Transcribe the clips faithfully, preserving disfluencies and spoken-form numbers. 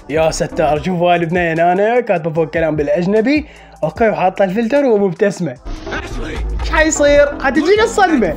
يا ستار شوفوا هالبنية هنا كاتبه فوق كلام بالاجنبي اوكي وحاطه الفلتر ومبتسمه. ايش حيصير؟ حتجينا الصدمه.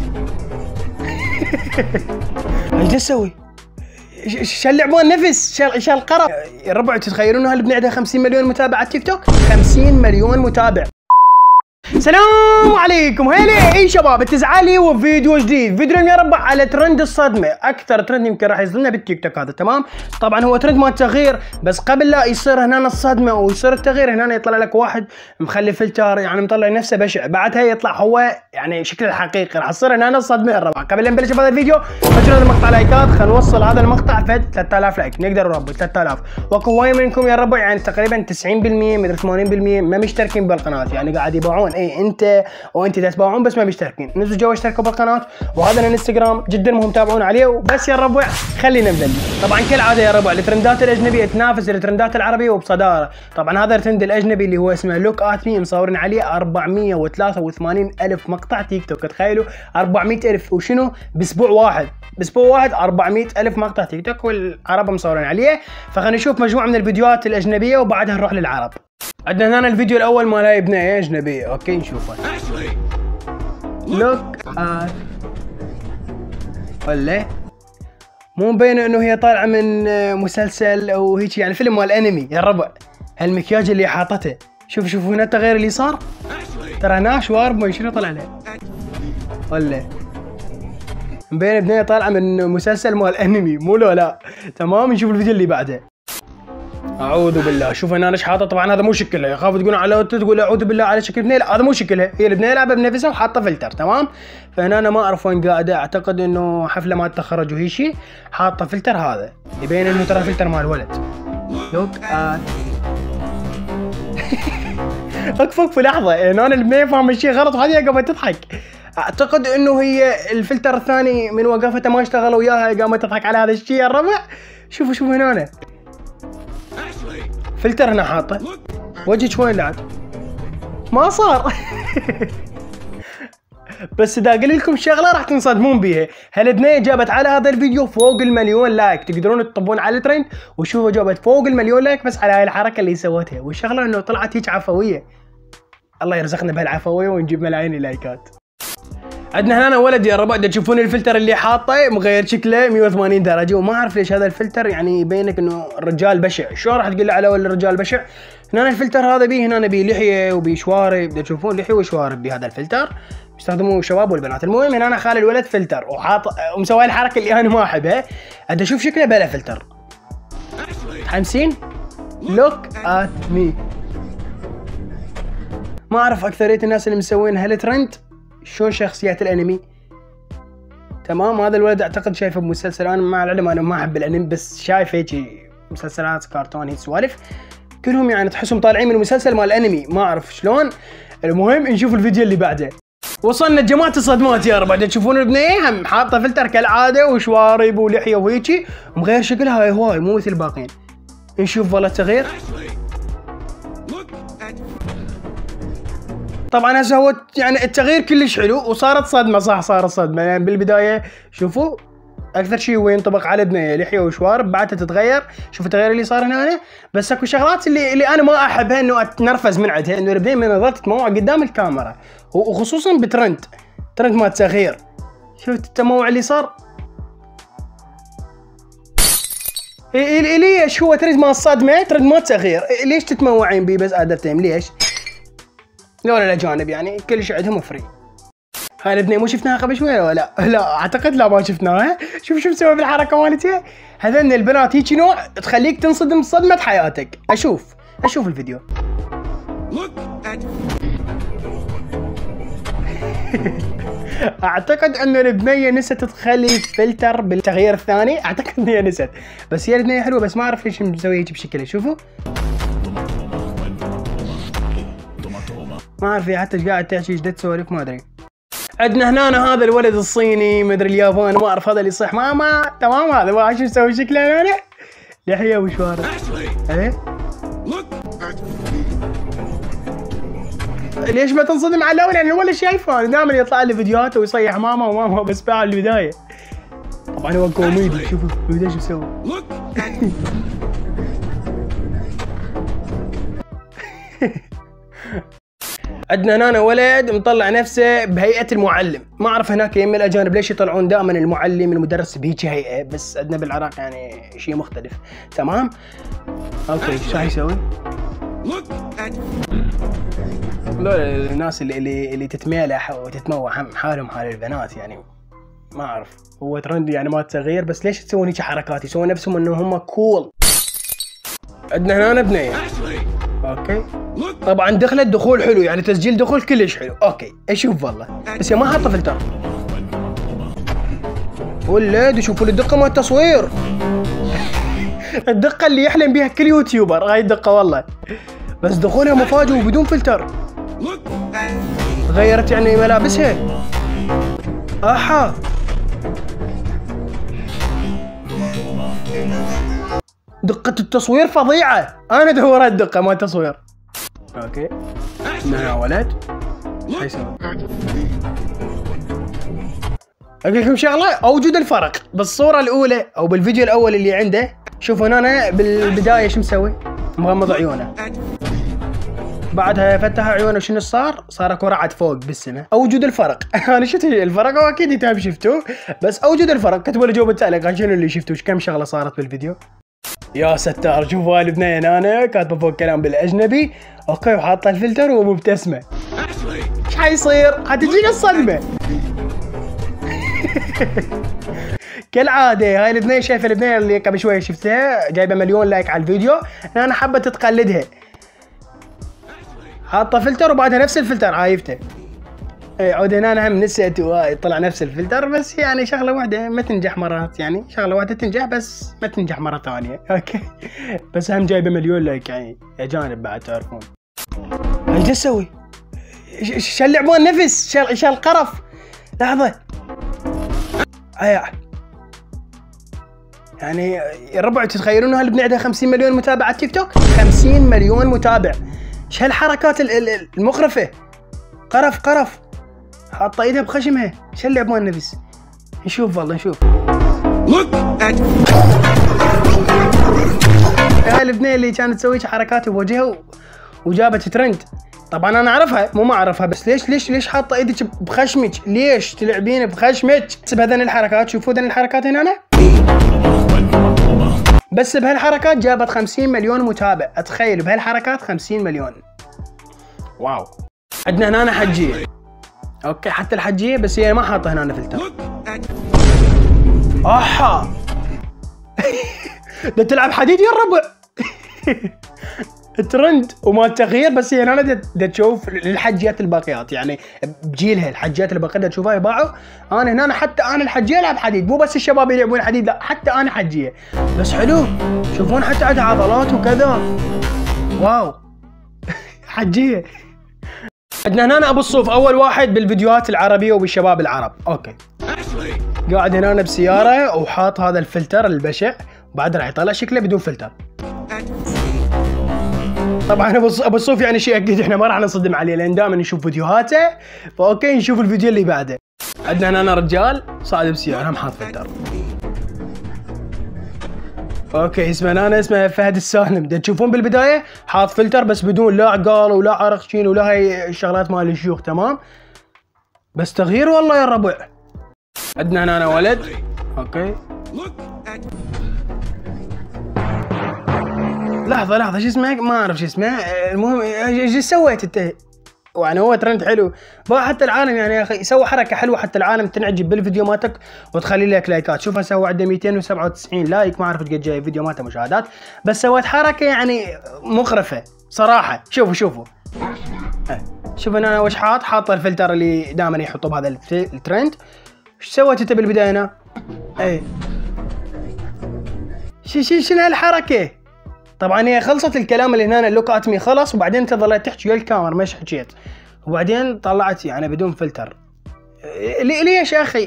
ايش تسوي؟ شو اللعبون نفس شو شو القرف يا ربع. تتخيلون هالبنية عندها خمسين مليون متابع على تيك توك؟ خمسين مليون متابع. السلام عليكم هلا اي شباب، التزعالي وفيديو جديد. فيديو اليوم يا ربع على ترند الصدمه، اكثر ترند يمكن راح يصدمنا بالتيك توك هذا. تمام، طبعا هو ترند مال تغيير، بس قبل لا يصير هنا الصدمه ويصير التغيير هنا يطلع لك واحد مخلي فلتر يعني مطلع نفسه بشع، بعدها يطلع هو يعني شكله الحقيقي. راح تصير هنا الصدمه يا ربع. قبل لا نبلش بهذا الفيديو فجروا هذا المقطع لايكات، خلينا نوصل هذا المقطع فد ثلاثة آلاف لايك، نقدر نربي ثلاثة آلاف. واكو هواي منكم يا ربع يعني تقريبا تسعين بالمئة مدري ثمانين بالمئة ما مشتركين بالقناه، يعني قاعد يباعون اي انت وانت تتابعون بس ما مشتركين. نزلوا جوا اشتركوا بالقناه، وهذا الانستغرام جدا مهم تابعون عليه. وبس يا ربع خلينا نبلش. طبعا كالعاده يا ربع الترندات الاجنبيه تنافس الترندات العربيه وبصداره. طبعا هذا الترند الاجنبي اللي هو اسمه لوك ات مي مصورين عليه أربعمئة وثلاثة وثمانين الف مقطع تيك توك. تخيلوا أربعمئة الف وشنو باسبوع واحد، باسبوع واحد أربعمئة الف مقطع تيك توك والعرب مصورين عليه. فخلينا نشوف مجموعه من الفيديوهات الاجنبيه وبعدها نروح للعرب. عندنا هنا الفيديو الاول مال هاي بنيه اجنبيه، اوكي نشوفه. لوك ات ولا مو مبينه انه هي طالعه من مسلسل او هيك يعني فيلم مال انمي يا ربع. هالمكياج اللي حاطته شوف شوف هنا التغيير اللي صار، ترى هنا شوارب ما شنو طلع له ولا مبينه بنيه طالعه من مسلسل مال انمي مو لو لا. تمام نشوف الفيديو اللي بعده. اعوذ بالله، شوف هنا ايش حاطه. طبعا هذا مو شكلها، يخاف تقول على تقول اعوذ بالله على شكل بنيه، لا هذا مو شكلها، هي البنيه لعبه بنفسها وحاطه فلتر. تمام، فهنا انا ما اعرف وين قاعده، اعتقد انه حفله مال تخرج وهي شيء حاطه فلتر. هذا يبين انه ترى فلتر مال ولد. لوك ات اكفك في لحظه، هنا البنيه فاهمه شيء غلط وهذه قامت تضحك. اعتقد انه هي الفلتر الثاني من وقفته ما اشتغل وياها قامت تضحك على هذا الشيء يا الربع. شوفوا شوفوا هنا فلتر هنا حاطه، وجهك وين لعب؟ ما صار. بس اذا اقول لكم شغله راح تنصدمون بيها، هالبنيه جابت على هذا الفيديو فوق المليون لايك، تقدرون تطبون على الترند وشوفوا جابت فوق المليون لايك بس على هاي الحركه اللي سوتها. والشغله انه طلعت هيك عفويه، الله يرزقنا بهالعفويه ونجيب ملايين اللايكات. عندنا هنا ولد يا ربع تشوفون الفلتر اللي حاطه مغير شكله مئة وثمانين درجه، وما اعرف ليش هذا الفلتر يعني يبينك انه الرجال بشع. شو راح تقول له على ولا الرجال بشع؟ هنا الفلتر هذا بيه هنا بيه لحيه وبيه شوارب، تشوفون لحيه وشوارب بهذا الفلتر يستخدموه الشباب والبنات. المهم هنا انا خالي الولد فلتر وحاط ومسوي الحركه اللي انا ما احبها. انت اشوف شكله بلا فلتر. متحمسين؟ لوك ات مي. ما اعرف اكثريه الناس اللي مسوين هالترند شلون شخصيات الانمي. تمام، هذا الولد اعتقد شايفه بمسلسل، انا مع العلم انا ما احب الانمي بس شايف هيك مسلسلات كرتون هيك سوالف كلهم يعني تحسهم طالعين من مسلسل مال انمي، ما اعرف شلون. المهم نشوف الفيديو اللي بعده. وصلنا جماعه الصدمات يا ربع. تشوفون البنيه هم حاطه فلتر كالعاده وشوارب ولحيه وهيجي مغير شكلها هاي هواي مو مثل الباقيين. نشوف والله التغيير. طبعا هسه هو يعني التغيير كلش حلو وصارت صدمه، صح صارت صدمه. يعني بالبدايه شوفوا اكثر شيء هو ينطبق على بنيه لحيه وشوارب، بعدها تتغير. شوف التغيير اللي صار هنا, هنا. بس اكو شغلات اللي اللي انا ما احبها انه اتنرفز من عندها، انه البنيه من ظلت تتموع قدام الكاميرا وخصوصا بترند ترند مال تغيير. شفت التموع اللي صار؟ ليش هو ترند مال الصدمه ترند مال تغيير؟ ليش تتموعين بيه بس ادرتين ليش؟ لولا الاجانب يعني كل شيء عندهم فري. هاي البنيه مو شفناها قبل شوي ولا لا؟ لا اعتقد لا ما شفناها. شوف شو مسوي بالحركه مالتها. هذن البنات هيك نوع تخليك تنصدم صدمه حياتك. اشوف اشوف الفيديو. اعتقد انه البنيه نست تخلي فلتر بالتغيير الثاني، اعتقد ان هي نست، بس هي البنيه حلوه بس ما اعرف ليش مسويه هيك بشكل. شوفوا ما اعرف حتى ايش قاعد تحكي ايش تسولف ما ادري. عندنا هنا هذا الولد الصيني مدري الياباني ما اعرف هذا اللي يصيح ماما. تمام هذا ما شو يسوي شكله هنا لحيه وشوارب. ايه ليش ما تنصدم على الاول؟ يعني الولد شايفه انا دائما يطلع لي فيديوهاته ويصيح ماما وماما بس باع البدايه. طبعا هو كوميدي. شوفوا البدايه شو سوى. عندنا هنا ولد مطلع نفسه بهيئة المعلم، ما اعرف هناك يم الاجانب ليش يطلعون دائما المعلم المدرس بهيك هيئة، بس عندنا بالعراق يعني شيء مختلف. تمام؟ اوكي شو يسوي؟ هذول الناس اللي اللي اللي تتمالح وتتموح هم حالهم حال البنات يعني، ما اعرف هو ترند يعني ما تغير، بس ليش تسوون هيك حركات؟ يسوون نفسهم انه هم كول. عندنا هنا بنية اوكي، طبعا دخلت دخول حلو يعني تسجيل دخول كلش حلو. اوكي اشوف والله، بس هي ما حاطه فلتر. ولد شوفوا الدقه مال التصوير، الدقه اللي يحلم بها كل يوتيوبر هاي الدقه والله، بس دخولها مفاجئ وبدون فلتر. غيرت يعني ملابسها. احا دقة التصوير فظيعة، انا دورت الدقة مال التصوير. اوكي هنا ولد شو يسوي؟ اقول لكم شغلة، اوجد الفرق بالصورة الاولى او بالفيديو الاول اللي عنده. شوفوا هنا بالبداية شو مسوي؟ مغمض عيونه، بعدها فتح عيونه شنو صار؟ صار اكو رعد فوق بالسماء. اوجد الفرق. انا شفت الفرق واكيد انتم شفتوه، بس اوجد الفرق. كتبوا لي جواب التعليقات شنو اللي شفتوه، كم شغله صارت بالفيديو. يا ستار شوفوا هاي البنيه هنا كاتبه فوق كلام بالاجنبي اوكي، وحاطه الفلتر ومبتسمه. ايش حيصير؟ حتجينا الصدمه. كالعاده هاي البنيه شايفه البنيه اللي قبل شويه شفتها جايبه مليون لايك على الفيديو، انا حابه تتقلدها. حاطه فلتر وبعدها نفس الفلتر عايفته. اي عود هنا انا هم نسيت طلع نفس الفلتر، بس يعني شغله واحده ما تنجح مرات، يعني شغله واحده تنجح بس ما تنجح مره ثانيه. اوكي بس هم جايبه مليون لايك يعني اجانب بعد تعرفون. ايش اسوي؟ شو اللعبون نفس شال شال القرف. لحظه ايا يعني يا ربع تتخيلون هالبنيه عندها خمسين مليون متابع على تيك توك؟ خمسين مليون متابع. ايش هالحركات المقرفه؟ قرف قرف. حاطه ايدها بخشمها. شو اللعبون نفس؟ نشوف والله نشوف. هاي البنيه اللي كانت تسوي حركات بوجهها وجابت ترند. طبعا انا اعرفها مو ما اعرفها، بس ليش ليش ليش حاطه ايدك بخشمك؟ ليش تلعبين بخشمك؟ بس بهذين الحركات شوفوا ذن الحركات هنا أنا. بس بهالحركات جابت خمسين مليون متابع. اتخيل بهالحركات خمسين مليون. واو. عندنا هنا حجيه اوكي، حتى الحجيه بس هي ما حاطه هنا فلتر. احا ده تلعب حديد يا الربع. ترند وما تغيير، بس هي هنا دا تشوف الحجيات الباقيات يعني بجيلها الحجيات الباقيات تشوفها يباعوا. انا هنا حتى انا الحجيه العب حديد، مو بس الشباب يلعبون حديد، لا حتى انا حجيه. بس حلو شوفون حتى عندها عضلات وكذا. واو حجيه. عندنا هنا ابو الصوف اول واحد بالفيديوهات العربيه وبالشباب العرب. اوكي قاعد هنا بسياره وحاط هذا الفلتر البشع، بعد راح يطلع شكله بدون فلتر. طبعا ابو الصوف يعني شيء اكيد احنا ما راح نصدم عليه لان دائما نشوف فيديوهاته، فاوكي نشوف الفيديو اللي بعده. عندنا هنا رجال صاعد بسياره هم حاط فلتر. اوكي اسمه انا اسمه فهد السالم. دا تشوفون بالبدايه حاط فلتر بس بدون لا عقال ولا عرقشين ولا هاي الشغلات مال الشيوخ. تمام بس تغيير والله يا الربع. عندنا هنا ولد اوكي. لحظه لحظه شو اسمه؟ ما اعرف شو اسمه. المهم ايش سويت انت؟ يعني هو ترند حلو حتى العالم يعني يا اخي سوى حركه حلوه حتى العالم تنعجب بالفيديو مالتك وتخلي لك لايكات. شوف سوى عنده مئتين وسبعة وتسعين لايك، ما اعرف قد جاي الفيديو مالته مشاهدات، بس سويت حركه يعني مقرفه صراحه. شوفوا شوفوا شوف انا وش حاط حاط الفلتر اللي دائما يحطوا بهذا الترند. ايش سويت انت بالبدايه هنا؟ اي شو شنو هالحركه؟ طبعا هي خلصت الكلام اللي هنا اللوك ات مي خلص، وبعدين انت ظليت تحكي ويا الكاميرا مش حكيت، وبعدين طلعت يعني بدون فلتر. ليش يا اخي؟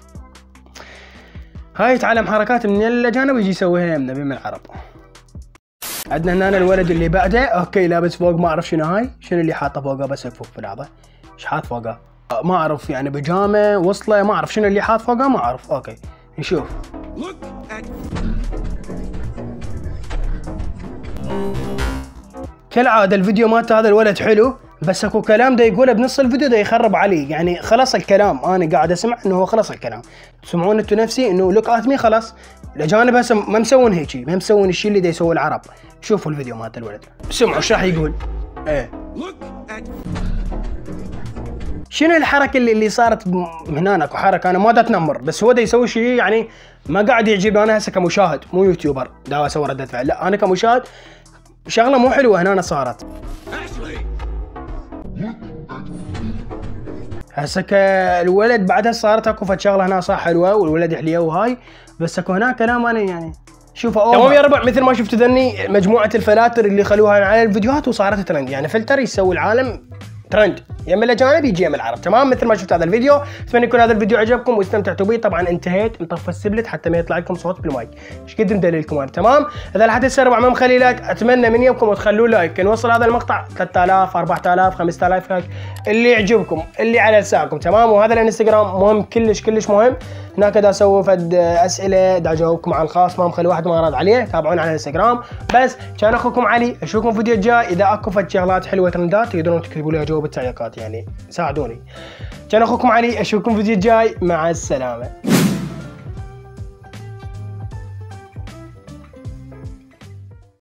هاي يتعلم حركات من الاجانب ويجي يسويها من من العرب. عندنا هنا الولد اللي بعده اوكي لابس فوق ما اعرف شنو هاي، شنو اللي حاطه فوقه بس فوق في لحظه. ايش حاط فوقه؟ ما اعرف يعني بيجامه وصله ما اعرف شنو اللي حاط فوقه ما اعرف. اوكي نشوف. كالعاده الفيديو مالت هذا الولد حلو، بس اكو كلام دا يقوله بنص الفيديو دا يخرب علي، يعني خلص الكلام انا قاعد اسمع انه هو خلص الكلام، تسمعون انتم نفسي انه لوك ات مي خلاص، الاجانب هسه ما مسوون هيجي، ما مسوون الشيء اللي دا يسوي العرب. شوفوا الفيديو مالت الولد، سمعوا ايش راح يقول. ايه شنو الحركه اللي اللي صارت هنا؟ اكو حركه انا ما دا اتنمر، بس هو دا يسوي شيء يعني ما قاعد يعجبني انا هسه كمشاهد، مو يوتيوبر دا اسوي رده فعل، لا انا كمشاهد شغله مو حلوه هنا صارت. هسه الولد بعدها صارت اكو فد شغله هنا صح حلوه والولد حليه وهاي، بس اكو هنا كلام انا يعني شوفوا تمام يا ربع. مثل ما شفتوا ذني مجموعه الفلاتر اللي خلوها على الفيديوهات وصارت ترند، يعني فلتر يسوي العالم ترند، يم الاجانب يجي يم العرب. تمام مثل ما شفت هذا الفيديو، اتمنى يكون هذا الفيديو عجبكم واستمتعتوا به. طبعا انتهيت مطفى السبلت حتى ما يطلع لكم صوت بالمايك، ايش قد مدللكم انا. تمام اذا لحد هسه ربع ما مخلي لايك، اتمنى من يومكم تخلوا لايك نوصل هذا المقطع ثلاثة آلاف أربعة آلاف خمسة آلاف لايك اللي يعجبكم اللي على لسانكم. تمام وهذا الانستغرام مهم كلش كلش مهم، هناك دا اسوي فد اسئله دا اجاوبكم على الخاص، ما مخلي واحد ما راد عليه، تابعوني على الانستغرام. بس كان اخوكم علي، اشوفكم في الفيديو الجاي. اذا اكو فد شغلات حلوه ترندات تقدرون تكتبوا لي اجاوب بالتعليقات، يعني ساعدوني. كان اخوكم علي، اشوفكم في الفيديو الجاي، مع السلامه.